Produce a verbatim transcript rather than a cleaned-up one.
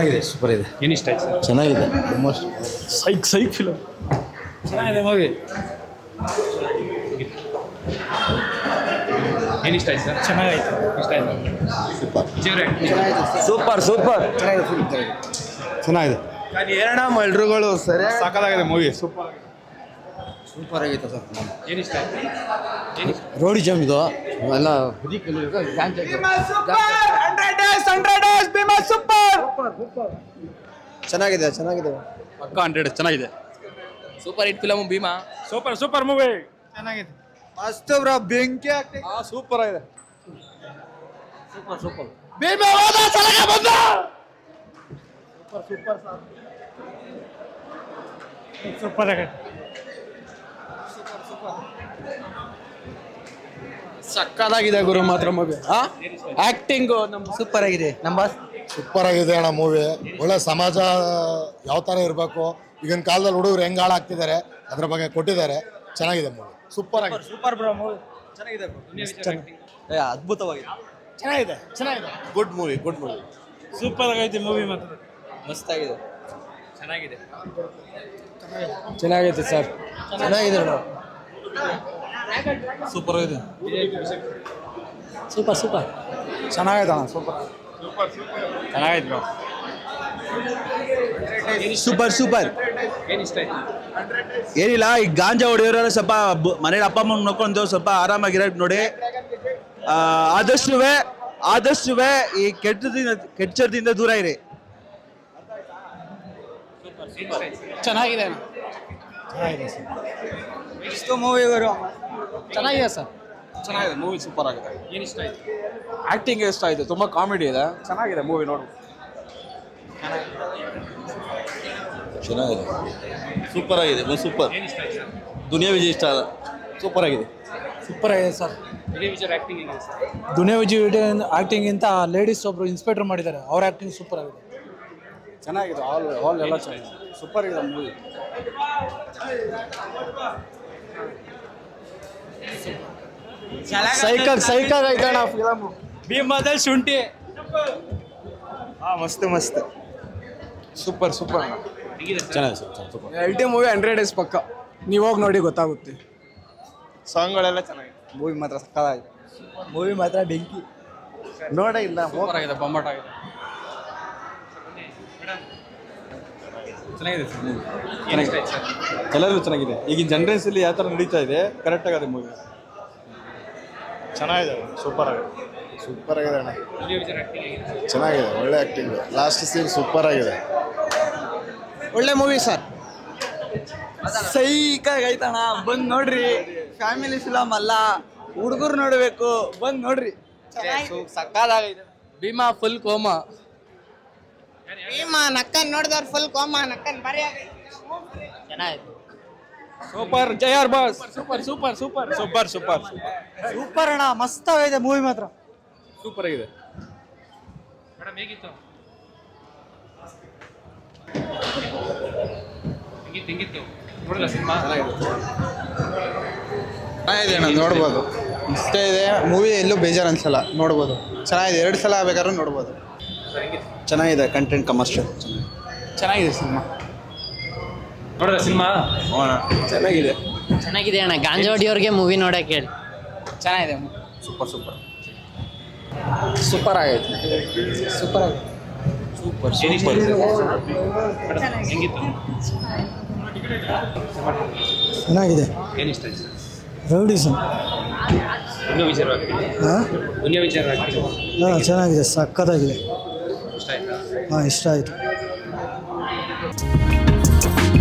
ಚೆನ್ನಾಗಿದೆ, ಸೂಪರ್ ಇದೆ. ಏನು ಇಷ್ಟ ಆಯ್ತು ಸರ್? ಚೆನ್ನಾಗಿದೆ, ಆಲ್ಮೋಸ್ಟ್ ಸೈಕ್ ಸೈಕ್ ಫಿಲಮ್ ಚೆನ್ನಾಗಿದೆ ಮೂವಿ. ಏನು ಇಷ್ಟ ಆಯ್ತು ಸರ್? ಚೆನ್ನಾಗೈತೆ, ಇಷ್ಟ ಆಯ್ತು. ಸೂಪರ್ ಸೂಪರ್ ಚೆನ್ನಾಗಿದೆ. ಏರಣ ಎಲ್ರುಗಳು ಸರಿ ಸಾಕಾಗಿದೆ ಮೂವಿ, ಸೂಪರ್ ಸೂಪರ್ ಆಗೈತೆ ಸರ್. ಏನು ಇಷ್ಟ ಆಯ್ತು? ಏನು ಇಷ್ಟ? ರೋಡಿ ಜಾಮ್ ಇದು ಎಲ್ಲ ಚೆನ್ನಾಗಿದೆ ಚೆನ್ನಾಗಿದೆ ಪಕ್ಕ ಹಂಡ್ರೆಡ್ ಚೆನ್ನಾಗಿದೆ. Super hit film Bheema. Super super movie ಚೆನ್ನಾಗಿದೆ. ಮಸ್ತ್ ಬ್ರೋ, ಬೆಂಕಿ ಆಗ್ತದೆ. ಸೂಪರ್ ಆಗಿದೆ. ಸೂಪರ್ ಸೂಪರ್ ಸೂಪರ್ ಆಗೈತೆ. ಸಕ್ಕದಾಗಿದೆ ಗುರು ಮಾತ್ರ ಮೂವಿ. ಆಕ್ಟಿಂಗ್ ಸೂಪರ್ ಆಗಿದೆ. ನಮ್ಮ ಸೂಪರ್ ಆಗಿದೆ ಅಣ್ಣ ಮೂವಿ. ಒಳ್ಳೆ ಸಮಾಜ ಯಾವ ಥರ ಇರಬೇಕು, ಈಗಿನ ಕಾಲದಲ್ಲಿ ಹುಡುಗರು ಹೆಂಗೆ ಹಾಳಾಗ್ತಿದ್ದಾರೆ ಅದ್ರ ಬಗ್ಗೆ ಕೊಟ್ಟಿದ್ದಾರೆ. ಚೆನ್ನಾಗಿದೆ ಮೂವಿ, ಸೂಪರ್ ಆಗಿದೆ. ಸೂಪರ್ ಬ್ರೋ ಮೂವಿ ಚೆನ್ನಾಗಿದೆ. ಅದ್ಭುತವಾಗಿದೆ. ಚೆನ್ನಾಗಿದೆ ಚೆನ್ನಾಗಿದೆ. Good movie, good movie. Super ಆಗೈತೆ ಮೂವಿ ಮಾತ್ರ. ಮಸ್ತ್ ಆಗಿದೆ. ಚೆನ್ನಾಗಿದೆ. ಚೆನ್ನಾಗೈತೆ ಸರ್. ಚೆನ್ನಾಗಿದೆ ಬ್ರೋ. ಸೂಪರ್ ಆಗಿದೆ. ಸೂಪರ್ ಸೂಪರ್ ಚೆನ್ನಾಗಿದೆ ಅಣ್ಣ. ಸೂಪರ್ ಚೆನ್ನಾಗೈತೆ ಬ್ರೋ. Super super. ಏನು ಇಷ್ಟ ಆಯ್ತು? ಏನಿಲ್ಲ, ಈಗ ಗಾಂಜಾ ಹೊಡೆಯೋರೆಲ್ಲ ಸ್ವಲ್ಪ ಮನೇಲಿ ಅಪ್ಪ ಅಮ್ಮ ನೋಡ್ಕೊಂಡು ಸ್ವಲ್ಪ ಆರಾಮಾಗಿರೋದು ನೋಡಿ. ಆದಷ್ಟು ಆದಷ್ಟು ಈ ಕೆಟ್ಟದಿಂದ ಕೆಟ್ಟದಿಂದ ದೂರ ಇರಿ. ಚೆನ್ನಾಗಿದೆ. ಇಷ್ಟು ಮೂವಿಗಳು ಚೆನ್ನಾಗಿದೆ ಸರ್. ಚೆನ್ನಾಗಿದೆ ಮೂವಿ, ಸೂಪರ್ ಆಗಿದೆ. ಏನು ಇಷ್ಟ ಆಯ್ತು? ಆಕ್ಟಿಂಗ್ ಇಷ್ಟ ಆಯ್ತು, ತುಂಬಾ ಕಾಮಿಡಿ ಇದೆ, ಚೆನ್ನಾಗಿದೆ ಮೂವಿ ನೋಡಿ. ಚೆನ್ನಾಗಿದೆ, ಸೂಪರ್ ಆಗಿದೆ, ಸೂಪರ್. ಏನು ಇಷ್ಟ ಆಯ್ತು ಸರ್? ದುನಿಯಾ ವಿಜಯ್ ಇಷ್ಟ ಆದ, ಸೂಪರ್ ಆಗಿದೆ. ಸೂಪರ್ ಆಗಿದೆ ಸರ್. ವಿಜಯ್ ವಿಜಯ್ ಆಕ್ಟಿಂಗ್ ಹೆಂಗಿದೆ ಸರ್? ದುನಿಯಾ ವಿಜಯ್ ಆಕ್ಟಿಂಗ್ ಇಂತ ಲೇಡೀಸ್ ಒಬ್ರು ಇನ್ಸ್ಪೆಕ್ಟರ್ ಮಾಡಿದ್ದಾರೆ, ಅವ್ರ ಆಕ್ಟಿಂಗ್ ಸೂಪರ್ ಆಗಿದೆ. ಚೆನ್ನಾಗಿದೆ. ಆಲ್ ಆಲ್ ಎಲ್ಲ ಚೆನ್ನಾಗಿದೆ, ಸೂಪರ್ ಇದೆ ಮೂವಿ. ಸೈಕಾಗ್ ಸೈಕಾಗ್ ಐತಣ್ಣ ಫಿಲಮ್. ಭೀಮಾದಲ್ಲಿ ಶುಂಠಿ. ಹಾ ಮಸ್ತ್ ಮಸ್ತ್. ಸೂಪರ್ ಸೂಪರ್ ಅಣ್ಣ. ಚೆನ್ನಾಗಿದೆ sir, super. L T movie hundred days ಪಕ್ಕ, ನೀವು ಹೋಗಿ ನೋಡಿ ಗೊತ್ತಾಗುತ್ತೆ. ಸಾಂಗ್ಗಳೆಲ್ಲ ಚೆನ್ನಾಗಿದೆ. ಮೂವಿ ಮಾತ್ರ ಸಕ್ಕತ್ತಾಗಿದೆ. ಮೂವಿ ಮಾತ್ರ ಬೆಂಕಿ. ನೋಡೇ ಇಲ್ಲ. ಸೂಪರ್ ಆಗಿದೆ, ಬೊಂಬಾಟ ಆಗಿದೆ. ಚೆನ್ನಾಗಿದೆ ಸರ್ ಮೂವಿ. ಏನು ಇಷ್ಟ ಆಯ್ತು ಸರ್? ಎಲ್ಲರೂ ಚೆನ್ನಾಗಿದೆ. ಈಗಿನ ಜನ್ರೇಷನಲ್ಲಿ ಯಾವ ಥರ ನಡೀತಾ ಇದೆ, ಕರೆಕ್ಟ್ ಆಗಿದೆ ಮೂವಿ. ಚೆನ್ನಾಗಿದೆ, ಸೂಪರ್ ಆಗಿದೆ. ಸೂಪರ್ ಆಗಿದೆ ಅಣ್ಣ, ವಿಜಯ್ ವಿಜಯ್ ಆಕ್ಟಿಂಗ್ ಹೇಗಿದೆ? ಚೆನ್ನಾಗಿದೆ, ಒಳ್ಳೆ ಆಕ್ಟಿಂಗ್. ಲಾಸ್ಟ್ ಸೀನ್ ಸೂಪರ್ ಆಗಿದೆ. ಒಳ್ಳೆ ಮೂವಿ ಸರ್. ಸೈಕಾಗ್ ಐತಣ್ಣ, ಬಂದ್ ನೋಡ್ರಿ. ಫ್ಯಾಮಿಲಿ ಫಿಲಮ್ ಅಲ್ಲ, ಹುಡುಗರು ನೋಡ್ಬೇಕು, ಬಂದ್ ನೋಡ್ರಿ. ಸಕ್ಕದಾಗೈತೆ. Bheema full coma. ಭೀಮಾ ನಕ್ಕನ್ ನೋಡಿದವ್ರು ಫುಲ್ ಕೋಮಾ, ನಕ್ಕನ್ ಬರೀ ಚೆನ್ನಾಗಿದೆ. ಸೂಪರ್. ಜೈ R boss. Super super super super super super ಅಣ್ಣ, ಮಸ್ತ್ ಆಗೈತೆ ಮೂವಿ ಮಾತ್ರ. ಸೂಪರ್ ಆಗಿದೆ. ಮೇಡಮ್ ಹೇಗಿತ್ತು? ಹೆಂಗಿತ್ತು ಹೆಂಗಿತ್ತು ನೋಡಲ್ಲ ಸಿನಿಮಾ? ಚೆನ್ನಾಗಿದೆ ಅಣ್ಣ, ನೋಡ್ಬೋದು. ಇಷ್ಟ ಇದೆ ಮೂವಿ, ಎಲ್ಲೂ ಬೇಜಾರು ಅನ್ಸಲ್ಲ, ನೋಡ್ಬೋದು. ಚೆನ್ನಾಗಿದೆ, ಎರಡು ಸಲ ಬೇಕಾದ್ರೂ ನೋಡ್ಬೋದು. ಚೆನ್ನಾಗಿದೆ, ಕಂಟೆಂಟ್ ಕಮರ್ಷಿಯಲ್ ಚೆನ್ನಾಗಿದೆ ಸಿನಿಮಾ. ನೋಡಲ್ಲ ಸಿನಿಮಾ? ಚೆನ್ನಾಗಿದೆ. ಚೆನ್ನಾಗಿದೆ ಅಣ್ಣ. ಗಾಂಜಾವಡಿಯವ್ರಿಗೆ ಮೂವಿ ನೋಡಕ್ಕೆ ಹೇಳಿ. ಚೆನ್ನಾಗಿದೆ. ಸೂಪರ್ ಸೂಪರ್ ಸೂಪರ್ ಆಗೈತೆ. ಸೂಪರ್ ಆಗಿದೆ. ಸೂಪರ್ ಏನು ಇಷ್ಟ ಸೂಪರ್. ಆಯ್ತು? ಮೇಡಮ್ ಹೆಂಗಿತ್ತು? ಚೆನ್ನಾಗಿದೆ. ಏನು ಇಷ್ಟ ಆಯ್ತು sir? Rowdyism. Duniya Vijay acting. ಹಾಂ ದುನಿಯಾ ವಿಜಯ್ ಆಕ್ಟಿಂಗ್ ಹಾಂ ಚೆನ್ನಾಗಿದೆ, ಸಕ್ಕತ್ತಾಗಿದೆ. ಇಷ್ಟ ಆಯ್ತಾ? ಹಾಂ ಇಷ್ಟ ಆಯಿತು.